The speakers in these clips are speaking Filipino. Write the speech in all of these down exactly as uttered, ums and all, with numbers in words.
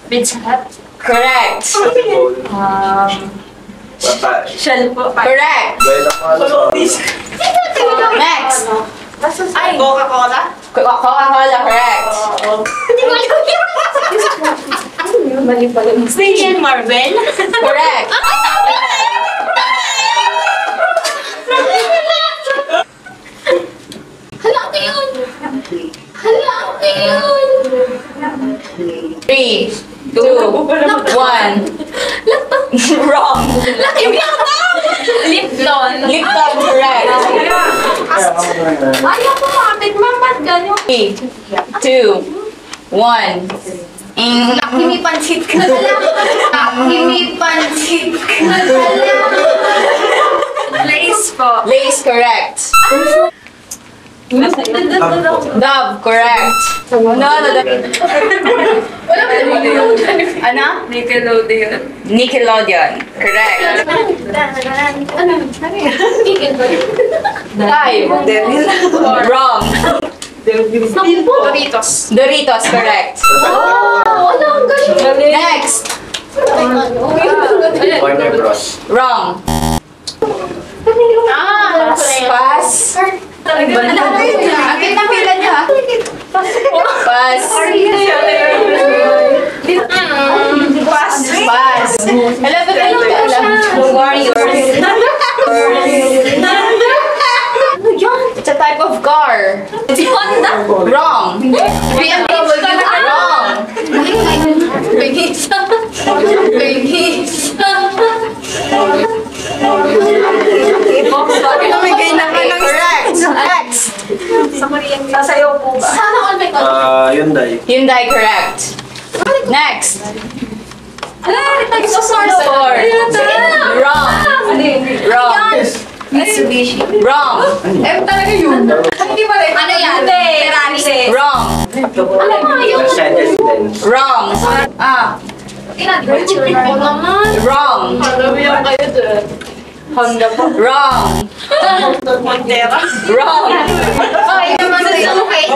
Pizza Hut. Correct. Um, Shell po. Correct. Next. Ay, Coca-Cola. Coca-Cola, correct. Hindi mo alam. Mali pala. Station Marvel. Correct. Hala, ate yun. Hala, ate yun. Three, two, one. Wrong. Laki Laptop. Lipton. Lipton, correct. Ayaw ko kapit. Mamat gano'n. Three, two, one. Mm. Laki pansit ka na lang. Laki pansit ka na lang. Lace po. Lace, correct. Dove, correct. No, no, no. Wala ba yun? Ano? Nickelodeon. Nickelodeon, correct. Ano? Nickelodeon. Five. Wrong. Doritos. Doritos, correct. Oh, wala ang galing. Next. Warner Bros. Wrong. Ah, Pass. Ang kitang pila niya. Pass. Pass. Pass. Alam ba kayo ka alam? Warriors. It's a type of car. Honda. Wrong. B M W. Wrong. Pegisa. Pegisa. Namigay naman ng correct. Next. Sasayaw po ba? Sana all may Ah, Hyundai. Hyundai, correct. Next. Ay, nag-source. Four. Wrong. Wrong. Mitsubishi. Wrong. Eh, talaga yun. Hindi ba rin? Ano yan? Ferrari. Wrong. Ano nga yun? Mercedes-Benz. Wrong. Ah. Ina-virtual po naman. Wrong. Maramihan kayo dun. Honda po. Wrong. Montera. Wrong. Ay, naman sa okay.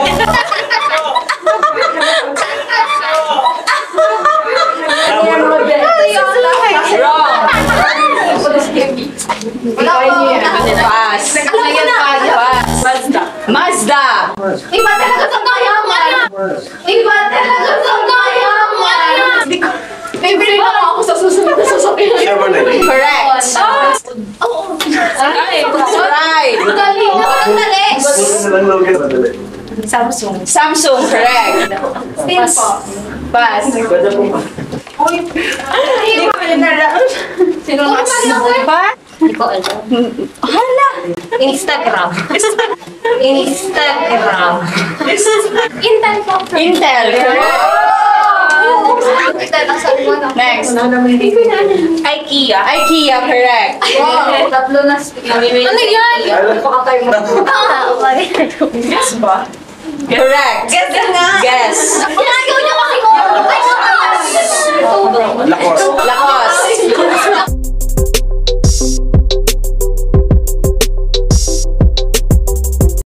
Wrong. Wala ko. Pass. Pass. Mazda. Mazda. Iba talaga sa mayaman. Iba talaga sa mayaman. Bibili na ako sa susunod na sasakyan. Chevrolet. Correct. Oo. Right. Right. Galing na madali. Samsung. Samsung, correct. Still po. Pass. Pwede po ba? Hindi ko alam. Sino mas? Pa? Hindi ko alam. Hala. Instagram. Instagram. Intel po. Intel, correct. Intel ang sabi mo na. Next. IKEA. IKEA, correct. Wow, tatlo na ano yan? Baka kayo mag- Ah, okay. Correct. Guess na nga.